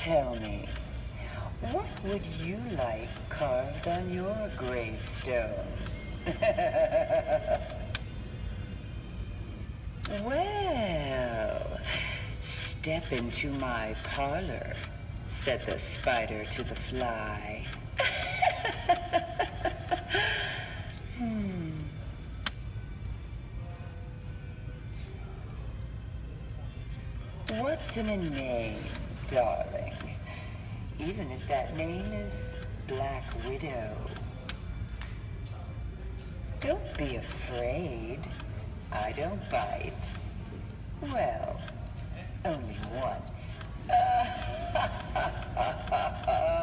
Tell me, what would you like carved on your gravestone? Well, step into my parlor, said the spider to the fly. What's in a name, darling? Even if that name is Black Widow. Don't be afraid. I don't bite. Well, only once.